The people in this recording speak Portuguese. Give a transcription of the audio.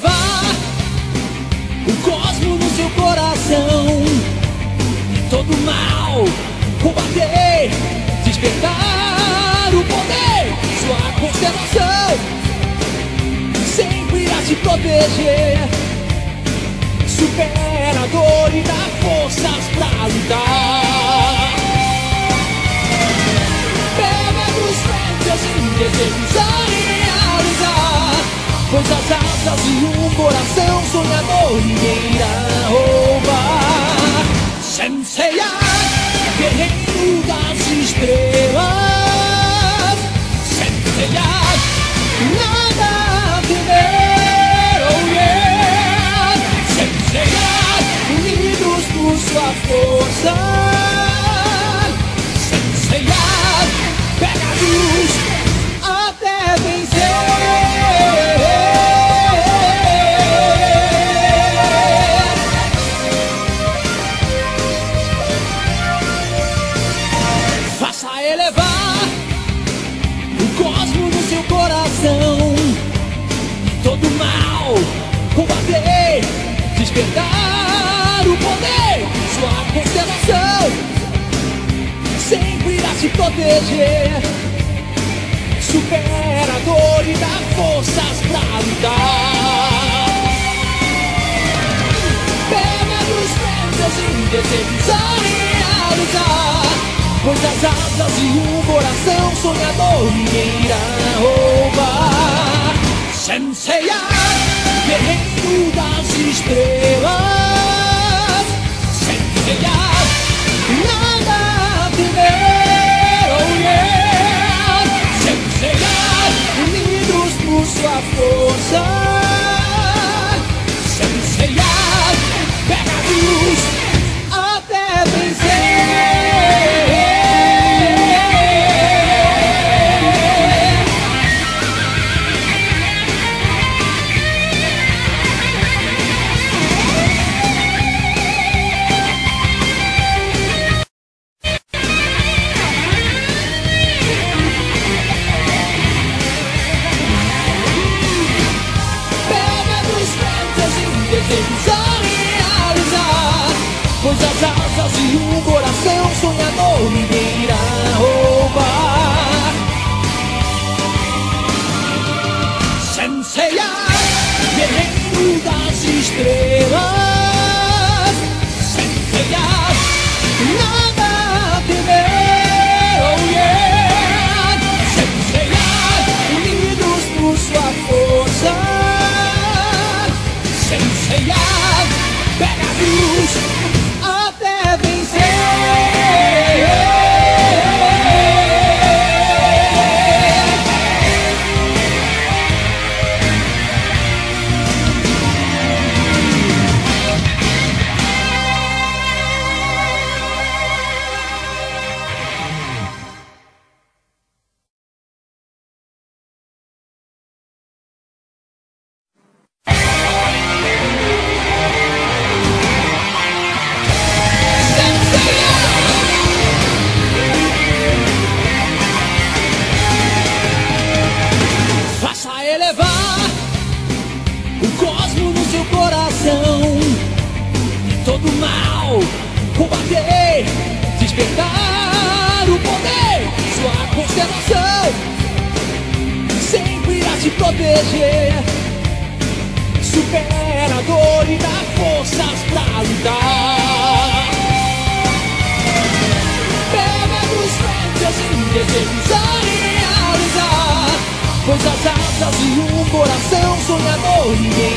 elevar o cosmos no seu coração. Todo mal combater, despertar o poder, sua constelação sempre irá te proteger. Supera a dor e dá forças pra lutar. Pega nos pés e desejos a realizar, pois as asas de um coração sonhador ninguém irá roubar. Senseiya, guerreiro das estrelas. Senseiya, nada a temer, oh yeah. Senseiya, unidos por sua força. Senseiya, pega a luz até vencer. Faça elevar o cosmos no seu coração. Todo mal combater, despertar o poder, sua constelação sempre irá te proteger. Supera a dor e dá forças pra lutar. Pega nos pés e desejos a realizar, pois as asas de um coração sonhador ninguém irá roubar. Senseiya, guerreiro das estrelas. Senseiya, nada a temer, oh yeah. Senseiya, unidos por sua força. Senseiya, pega a luz até vencer. Pois as asas de um coração sonhador ninguém irá roubar. Senseiya, guerreiro das estrelas. Senseiya, nada a temer, oh yeah. Senseiya, unidos por sua força. Senseiya, pega a luz até vencer. Todo mal combater, despertar o poder, sua constelação sempre irá te proteger. Supera a dor e dá forças pra lutar. Pega nos pés e desejos a realizar, pois as asas de um coração sonhador ninguém